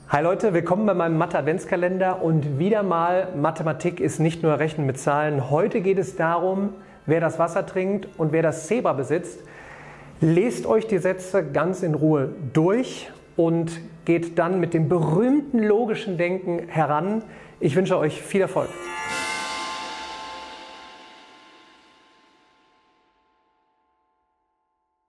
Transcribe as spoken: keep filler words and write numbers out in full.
Hi Leute, willkommen bei meinem Mathe-Adventskalender und wieder mal, Mathematik ist nicht nur Rechnen mit Zahlen. Heute geht es darum, wer das Wasser trinkt und wer das Zebra besitzt. Lest euch die Sätze ganz in Ruhe durch und geht dann mit dem berühmten logischen Denken heran. Ich wünsche euch viel Erfolg.